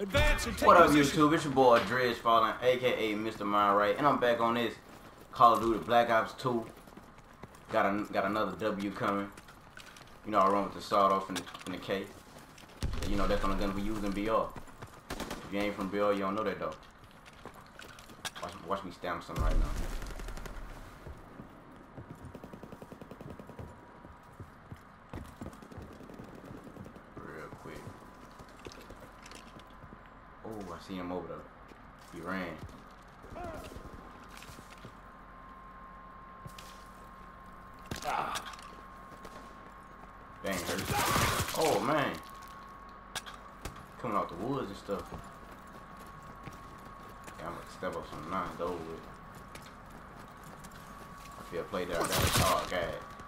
Advance and take What up, position. YouTube? It's your boy Dredge Fallen, aka Mr. Mind Right, and I'm back on this Call of Duty Black Ops 2. Got another W coming. You know I run with the sawed off in the K. You know that's the only gun we use in BR. If you ain't from BR, you don't know that though. Watch me stamp something right now. Real quick. Oh, I see him over there. He ran. Dang, hurt. Oh man. Coming out the woods and stuff. Yeah, I'm gonna step up some nines over with. I feel play there. I got a hard guy.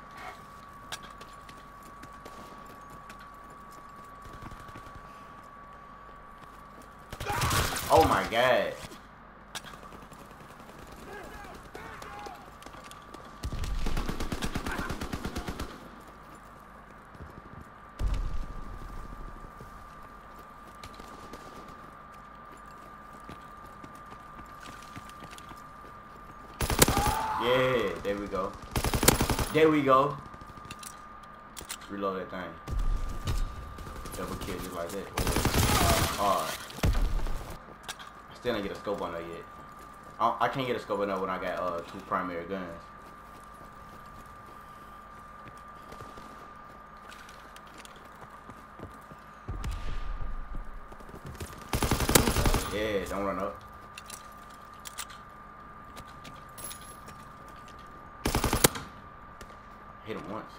Oh my god. Yeah, there we go. There we go. Reload that thing. Double kill just like that. Alright. I still didn't get a scope on that yet. I can't get a scope on that when I got two primary guns. Yeah, don't run up. Hit him once.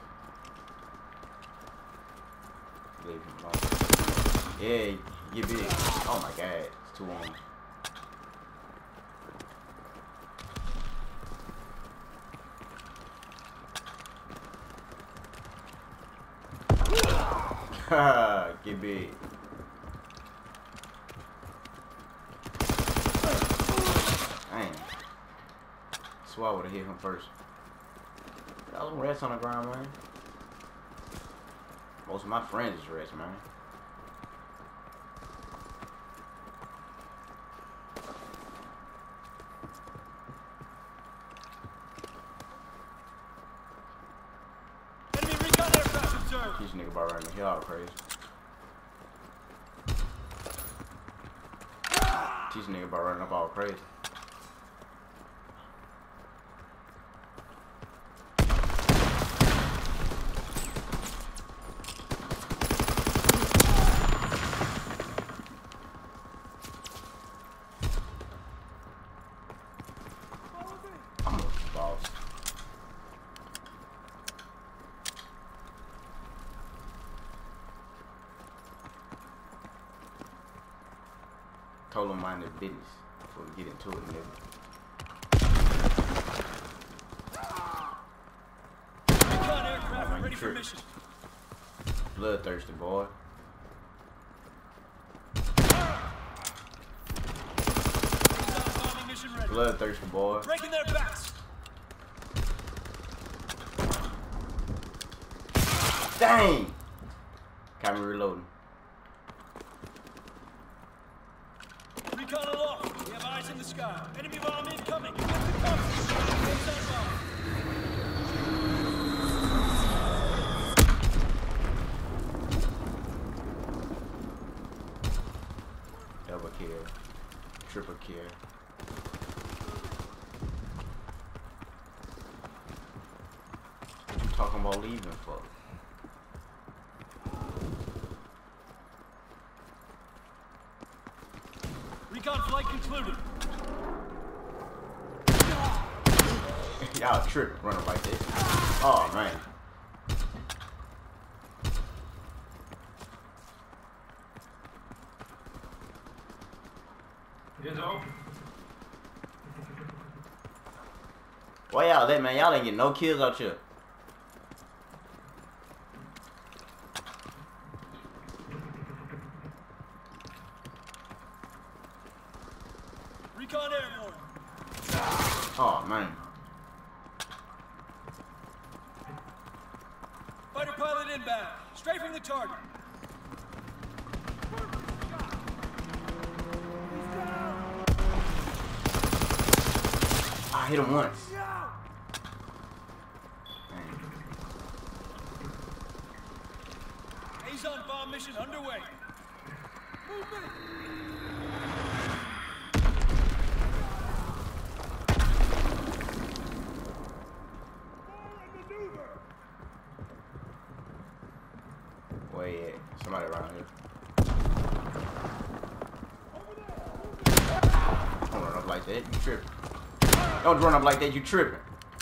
Leave him alone. Yeah, get big. Oh my god, it's too long. Get big. Dang. Swear I would have hit him first. Got some rats on the ground, man. Most of my friends is rats, man. Enemy recon aircraft observed. This nigga about right now. He all crazy. This nigga about running up all crazy. I'm a boss. Total minded business before we get into it, nigga. Recon aircraft ready for mission. Bloodthirsty boy. Bombing mission ready. Bloodthirsty boy. Breaking their backs. Dang! Got me reloading. Recon aloft. We have eyes in the sky. Enemy bomb incoming. Get the cover. Place that bomb. Double kill. Triple kill. What you talking about leaving for? Recon flight concluded. Y'all tripping running like this. Oh man. Why y'all that, man? Y'all ain't getting no kills out here. Recon airborne. Oh man. Fighter pilot inbound. Strafing the target. I hit him once. Azon bomb mission underway. Movement. Where you at? Somebody around here. Don't run up like that, you tripping. Don't run up like that, you tripping.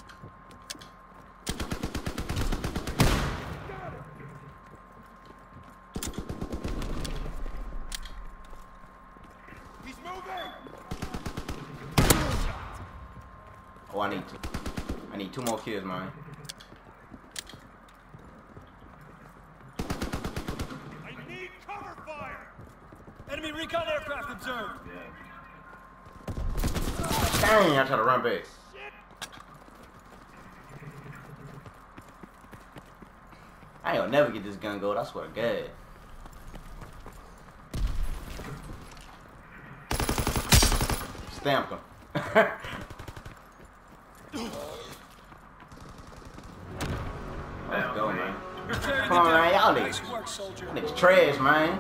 He's moving. Oh, I need 2 more kills, man. Enemy recon aircraft observed. Dang, I tried to run back. I ain't gonna never get this gun gold, I swear to God. Stamped him. Let's go, man. Come on, man, y'all niggas trash, man.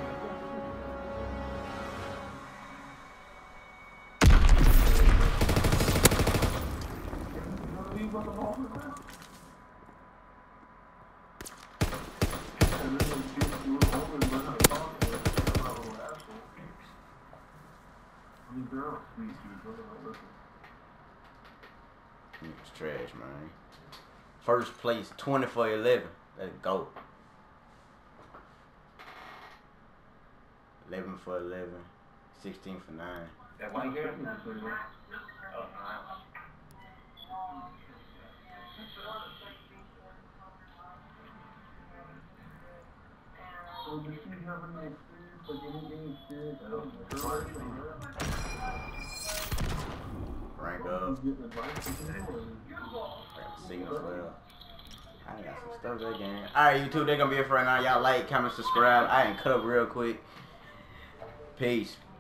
It's trash, man. First place, 20 for 11. Let's go. 11 for 11. 16 for 9. That one here? Oh, So does she have any experience, like any experience? Rank up. Signal as well. I got some stuff that game. Alright, YouTube, they're gonna be it for right now. Y'all like, comment, subscribe. I ain't cut up real quick. Peace.